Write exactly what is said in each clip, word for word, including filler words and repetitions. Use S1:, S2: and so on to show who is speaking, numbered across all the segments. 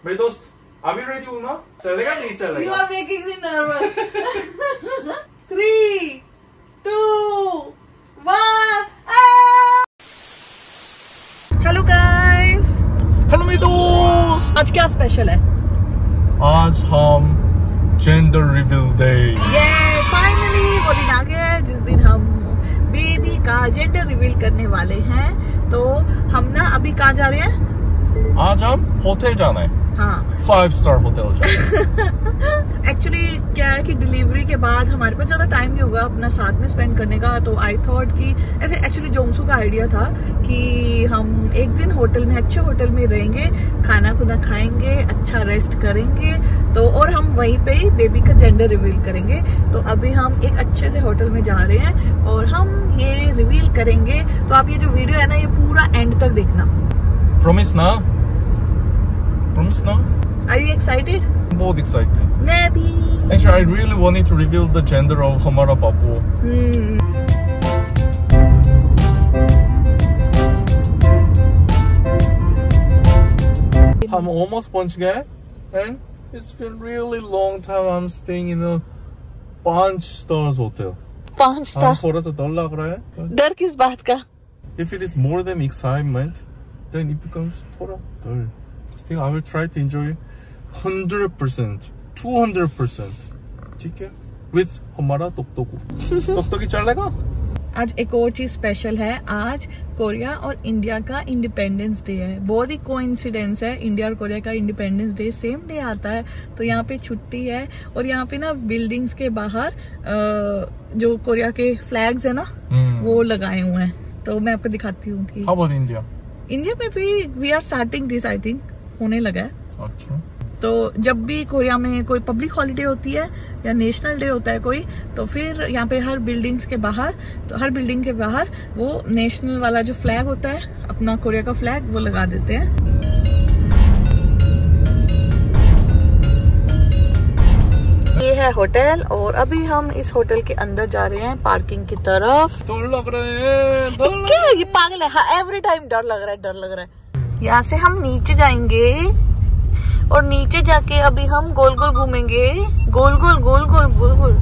S1: मेरे दोस्त अभी रेडी हूँ ना, चलेगा नहीं चलेगा?
S2: You are making me nervous. Three, two, one. Hello guys.
S1: Hello मेरे दोस्त,
S2: आज क्या स्पेशल है?
S1: आज हम gender reveal day.
S2: Yes, finally वो दिन आ गया है जिस दिन हम बेबी का जेंडर रिवील करने वाले हैं। तो हम ना अभी कहाँ जा रहे हैं?
S1: आज हम होटल जाना है।
S2: हाँ,
S1: फाइव स्टार होटल जाना।
S2: एक्चुअली क्या है कि डिलीवरी के बाद हमारे पास ज्यादा टाइम नहीं होगा अपना साथ में स्पेंड करने का। तो आई थॉट कि ऐसे एक्चुअली जोंगसू का आइडिया था कि हम एक दिन होटल में, अच्छे होटल में रहेंगे, खाना खुना खाएंगे, अच्छा रेस्ट करेंगे, तो और हम वहीं पे ही बेबी का जेंडर रिवील करेंगे। तो अभी हम एक अच्छे से होटल में जा रहे हैं और हम ये रिवील करेंगे। तो आप ये जो वीडियो है ना, ये पूरा एंड तक देखना।
S1: प्रॉमिस ना? प्रॉमिस ना?
S2: Are you excited?
S1: बहुत excited.
S2: मैं भी।
S1: Actually, I really wanted to reveal the gender of हमारा बाबू।
S2: Hmm.
S1: हम almost पहुंच गए, and it's been really long time I'm staying in a पांच stars hotel.
S2: पांच स्टार।
S1: थोड़ा सा डर लग रहा है।
S2: डर किस बात का?
S1: If it is more than excitement, then it becomes थोड़ा डर। Still, I will try to enjoy hundred percent, two hundred percent. ठीक है? With हमारा टुकटुक। टुकटुक चलेगा?
S2: आज एक और चीज स्पेशल है। आज कोरिया और इंडिया का इंडिपेंडेंस डे है। बहुत ही कोइंसिडेंस है, इंडिया और कोरिया का इंडिपेंडेंस डे सेम डे आता है। तो यहाँ पे छुट्टी है और यहाँ पे ना बिल्डिंग्स के बाहर जो कोरिया के फ्लैग्स है ना, hmm. वो लगाए हुए हैं। तो मैं आपको दिखाती हूँ कि
S1: How about India?
S2: इंडिया में भी we are starting this, I think होने लगा है।
S1: अच्छा।
S2: तो जब भी कोरिया में कोई पब्लिक हॉलिडे होती है या नेशनल डे होता है कोई, तो फिर यहाँ पे हर बिल्डिंग्स के बाहर, तो हर बिल्डिंग के बाहर वो नेशनल वाला जो फ्लैग होता है, अपना कोरिया का फ्लैग, वो लगा देते हैं। ये है होटल और अभी हम इस होटल के अंदर जा रहे हैं पार्किंग की तरफ।
S1: डर लग रहा है, डर लग
S2: क्या ये पागल है? हाँ, एवरी टाइम डर लग रहा है, डर लग रहा है। यहाँ से हम नीचे जाएंगे और नीचे जाके अभी हम गोल गोल घूमेंगे, गोल गोल गोल गोल गोल गोल।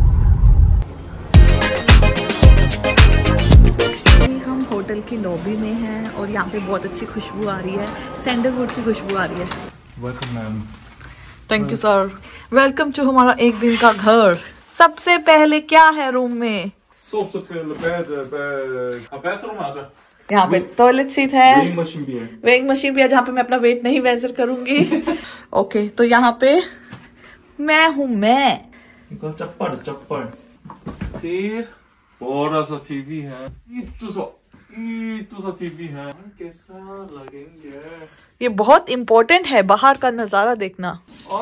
S2: हम होटल की लॉबी में हैं और यहाँ पे बहुत अच्छी खुशबू आ रही है, सैंडलवुड की खुशबू आ रही है।
S1: Welcome ma'am.
S2: Thank you sir. Welcome to हमारा एक दिन का घर। सबसे पहले क्या है रूम में?
S1: सबसे पहले बेड, बेड, बेडरूम आ जा।
S2: यहाँ पे टॉयलेट सीट है,
S1: वेइंग मशीन भी है,
S2: वेइंग मशीन भी है जहाँ पे मैं अपना वेट नहीं मेजर करूंगी। ओके, तो यहाँ पे मैं हूँ मैं।
S1: चप्पल चप्पल। फिर बड़ा सा टीवी है, इतना सा इतना सा टीवी है। कैसा लगेंगे?
S2: ये बहुत इम्पोर्टेंट है, बाहर का नजारा देखना।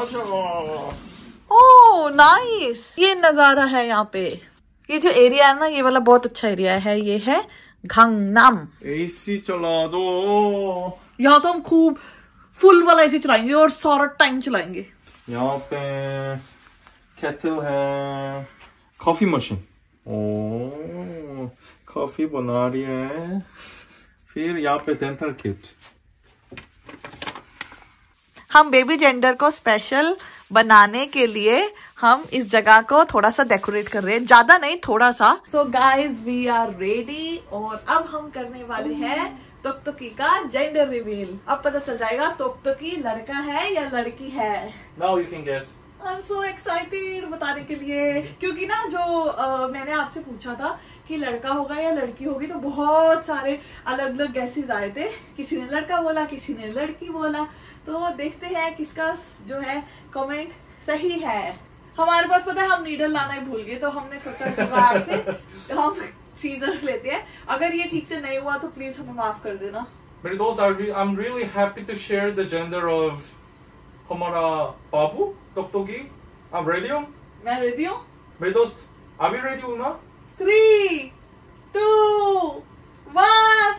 S2: ओह नाइस, ये नजारा है यहाँ पे। ये जो एरिया है ना, ये वाला बहुत अच्छा एरिया है। ये है गांगनाम।
S1: एसी चला दो।
S2: यहाँ तो हम खूब फुल वाला एसी चलाएंगे और सारा टाइम चलाएंगे।
S1: यहाँ पे केटल है, कॉफी मशीन। ओह, कॉफी बना रही है। फिर यहाँ पे डेंटल किट। हम बेबी जेंडर को स्पेशल बनाने के लिए हम इस जगह को थोड़ा सा डेकोरेट कर रहे हैं, ज्यादा नहीं, थोड़ा सा। So guys we are ready और अब हम करने वाले हैं टुकटुकी का जेंडर रिवील। अब पता चल जाएगा टुकटुकी लड़का है या लड़की है। Now you can guess.
S2: I'm so excited बताने के लिए, क्योंकि ना जो आ, मैंने आपसे पूछा था कि लड़का होगा या लड़की होगी, तो बहुत सारे अलग अलग गैसेस आए थे। किसी ने लड़का बोला, किसी ने लड़की बोला। तो देखते हैं किसका जो है कमेंट सही है। हमारे पास पता है हम नीडल लाना ही भूल गए, तो हमने सोचा कि बाहर से हम सीजर लेते हैं। अगर ये ठीक से नहीं हुआ तो प्लीज हमें माफ कर देना।
S1: मेरे दोस्त, I'm really happy to share the gender of हमारा बाबू टुकटुकी। आप रेडी हो?
S2: मैं रेडी हूँ।
S1: मेरे दोस्त अभी रेडी हूँ ना?
S2: Three two one.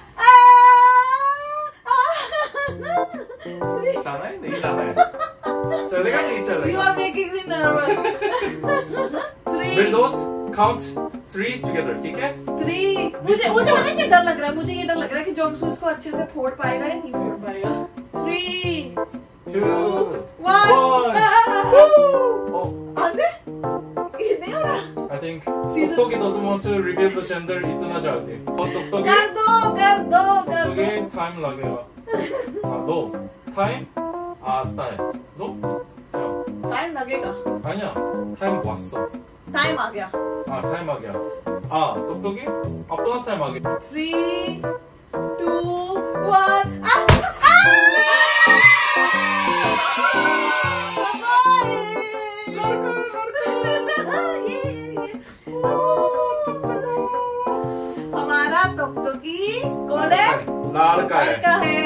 S1: जाना है नहीं जाना है? चलेगा नहीं चलेगा?
S2: You are making me nervous.
S1: मेरे दोस्त काउंट थ्री टुगेदर, ठीक है?
S2: थ्री। मुझे मुझे पता है क्या डर लग रहा है, मुझे ये डर लग रहा है कि जोंगसू इसको अच्छे से फोड़ पाएगा या नहीं फोड़ पाएगा। Three
S3: two,
S2: one.
S3: one. Oh,
S2: 안 돼? 이게 नहीं हो रहा.
S3: I think Toktoki doesn't want to reveal the gender. इतना चाहती है. और Toktoki.
S2: कर दो, कर दो, कर दो.
S3: Toktoki time लगेगा. 아, 너 time आता है. 너? 자,
S2: टाइम लगेगा.
S3: 아니야. time 왔어.
S2: टाइम आ गया.
S3: 아, time आ गया. 아, Toktoki? अपना time आ गया.
S2: Three, two, one. 아! हमारा टुकटुकी कौन है?
S3: लड़का है.
S2: लड़का है.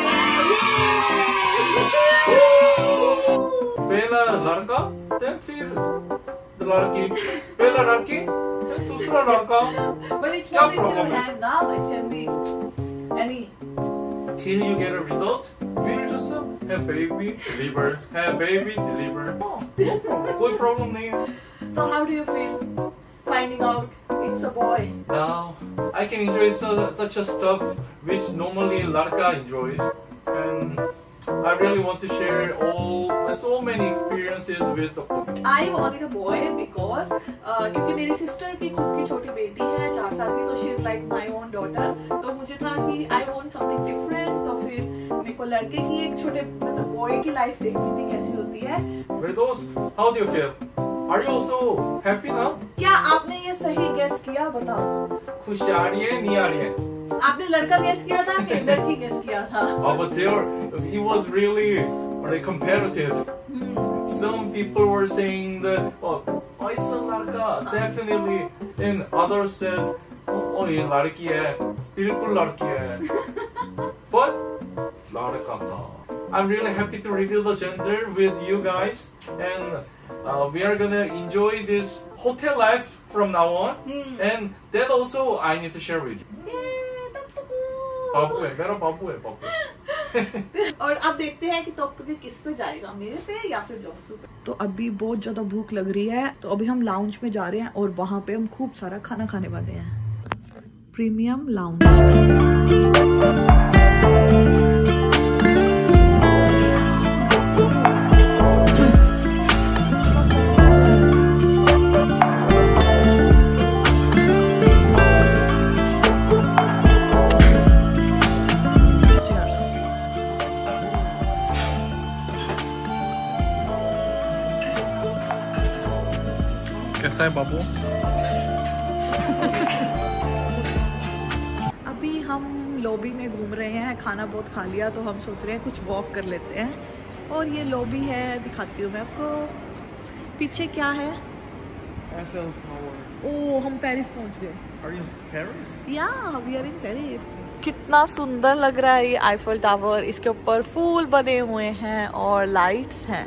S3: पहला लड़का, then फिर लड़की. पहला लड़की, then दूसरा लड़का.
S2: But it's
S3: क्या
S2: not in your
S3: problem है?
S2: hand now. It can be any.
S3: Till you get a result, we'll just uh, have baby deliver, have baby deliver. Oh, no problem. कोई problem नहीं है.
S2: So how do you feel finding out it's a boy?
S3: Now I can enjoy so, such a stuff which normally लड़का enjoys, and I really want to share all so many experiences with the book.
S2: I wanted a boy because uh, क्योंकि मेरी sister की खुद की छोटी बेटी है चार साल की, तो she is like my own daughter. तो मुझे था कि I want something different. तो फिर मेरे को लड़के की एक छोटे मतलब बॉय की लाइफ देखनी थी कैसी होती है.
S3: मेरे दोस्त, how do you feel? Are you also happy now?
S2: क्या आपने ये सही गेस किया? बताओ.
S3: खुशी आ रही है, नहीं आ रही है?
S2: आपने लड़का गेस किया था कि लड़की गेस किया था?
S3: Oh, but there, it was really, really competitive.
S2: Hmm.
S3: Some people were saying that, oh, oh it's a लड़का, definitely. And others said, oh, oh ये लड़की है, बिल्कुल लड़की है. But लड़का था. I'm really happy to reveal the gender with you guys, and uh, we are gonna enjoy this hotel life from now on.
S2: Hmm.
S3: And that also I need to share with you. बाबू है, मेरा बाबू है, बाबू.
S2: और अब देखते हैं कि टुकटुकी किस पे जाएगा, मेरे पे या फिर जोसू पे. तो अभी बहुत ज्यादा भूख लग रही है, तो अभी हम लाउंज में जा रहे हैं और वहां पे हम खूब सारा खाना खाने वाले हैं. Premium lounge.
S3: कैसा है बाबू?
S2: अभी हम लॉबी में घूम रहे हैं, खाना बहुत खा लिया तो हम सोच रहे हैं कुछ वॉक कर लेते हैं. और ये लॉबी है, दिखाती हूँ मैं आपको. पीछे क्या है?
S3: Eiffel Tower.
S2: ओ हम पेरिस पहुँच गए.
S3: Are you in Paris?
S2: या वी आर इन पेरिस.
S1: कितना सुंदर लग रहा है ये आईफल टावर. इसके ऊपर फूल बने हुए हैं और लाइट्स हैं.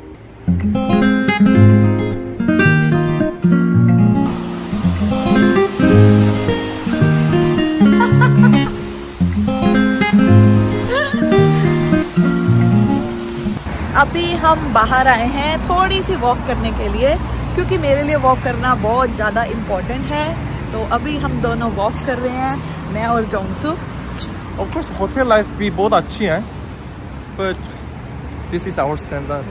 S1: अभी हम बाहर आए हैं थोड़ी सी वॉक करने के लिए, क्योंकि मेरे लिए वॉक करना बहुत ज़्यादा इम्पोर्टेंट है. तो अभी हम दोनों वॉक कर रहे हैं, मैं और जोंगसू.
S3: Of course, hotel life भी बहुत अच्छी है, but this is our standard.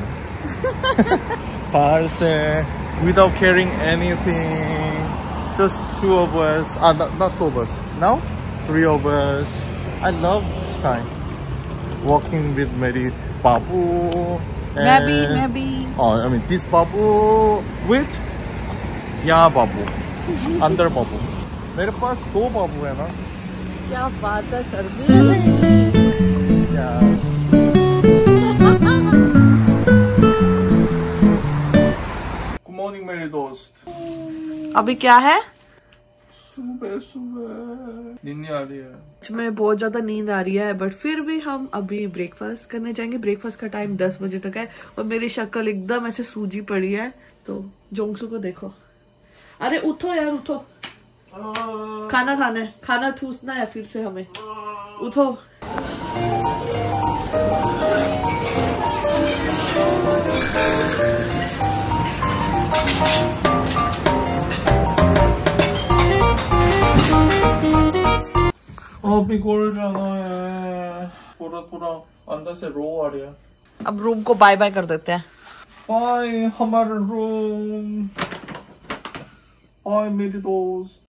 S3: बाहर से without carrying anything, just two of us. Ah, not, not two of us. Now, three of us. I love this time walking with Mary. Babu.
S1: Maybe, maybe.
S3: Oh, I mean this Babu with या Babu, under Babu. मेरे पास दो बाबू है ना.
S1: क्या बात है sir जी.
S3: Good morning मेरे दोस्त.
S1: अभी क्या है?
S3: सुबह सुबह नींद आ रही है.
S2: में बहुत ज्यादा नींद आ रही है, बट फिर भी हम अभी ब्रेकफास्ट करने जाएंगे. ब्रेकफास्ट का टाइम दस बजे तक है और मेरी शक्ल एकदम ऐसे सूजी पड़ी है. तो जोंगसू को देखो. अरे उठो यार, उठो. खाना खाना है, खाना ठूसना है फिर से हमें. उठो.
S3: अभी गोल जाना है. पूरा पूरा अंदर से रो आ रहा है.
S1: अब रूम को बाय बाय कर देते हैं।
S3: बाय हमारा रूम, बाय मेरी दोस्त।